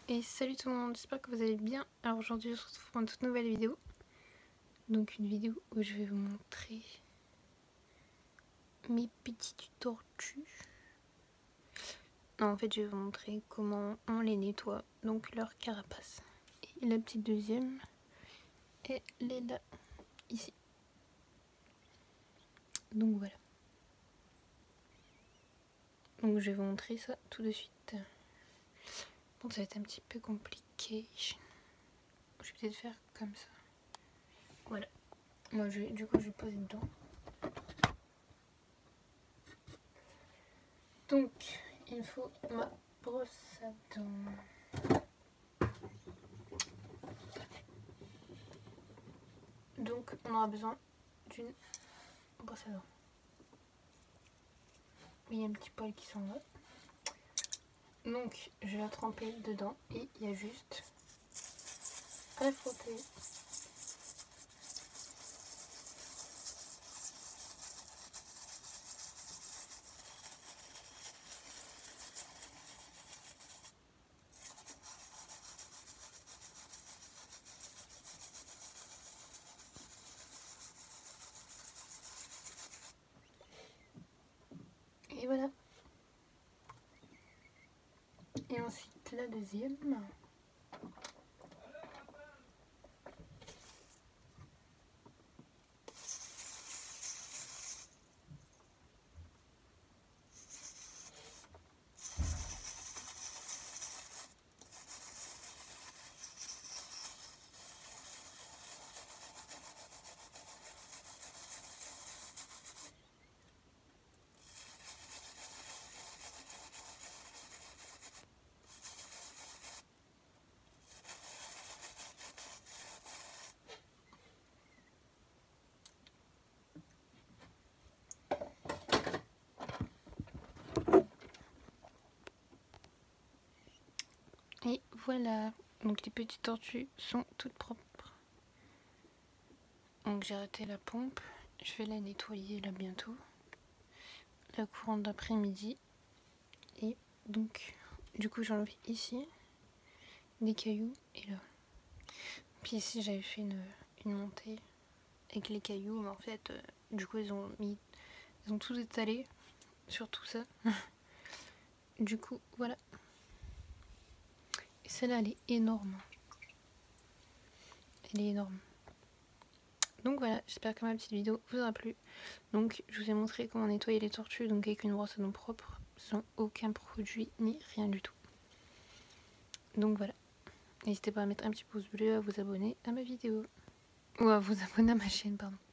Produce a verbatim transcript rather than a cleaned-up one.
Et salut tout le monde, j'espère que vous allez bien. Alors aujourd'hui je se retrouve pour une toute nouvelle vidéo. Donc une vidéo où je vais vous montrer mes petites tortues. Non, en fait je vais vous montrer comment on les nettoie, donc leur carapace. Et la petite deuxième, elle est là, ici. Donc voilà. Donc je vais vous montrer ça tout de suite. Bon, ça va être un petit peu compliqué. Je vais peut-être faire comme ça. Voilà. Moi, je vais, du coup, je vais poser dedans. Donc, il faut ma brosse à dents. Donc, on aura besoin d'une brosse à dents. Il y a un petit poil qui s'en va. Donc, je vais la tremper dedans et il y a juste à la frotter. Et voilà. Et ensuite la deuxième. Et voilà, donc les petites tortues sont toutes propres. Donc j'ai arrêté la pompe, je vais la nettoyer là bientôt, la courante d'après-midi. Et donc du coup j'enlève ici des cailloux et là. Puis ici j'avais fait une, une montée avec les cailloux, mais en fait euh, du coup ils ont mis, ils ont tout étalé sur tout ça. Du coup voilà. Et celle-là elle est énorme. Elle est énorme. Donc voilà, j'espère que ma petite vidéo vous aura plu. Donc je vous ai montré comment nettoyer les tortues, donc avec une brosse à dents propre, sans aucun produit ni rien du tout. Donc voilà. N'hésitez pas à mettre un petit pouce bleu, à vous abonner à ma vidéo. Ou à vous abonner à ma chaîne, pardon.